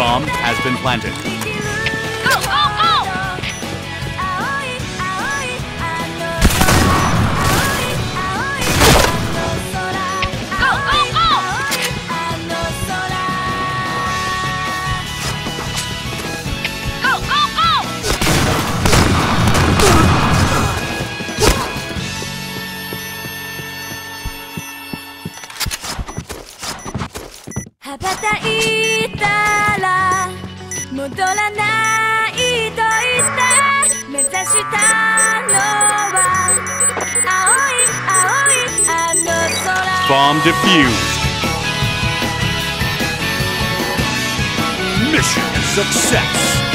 Bomb has been planted. Go, go, go! Go, go, go! Go, go, go! 羽ばたいたら戻らないと言って目指したのは青い青いあの空 Bomb defused. Mission success.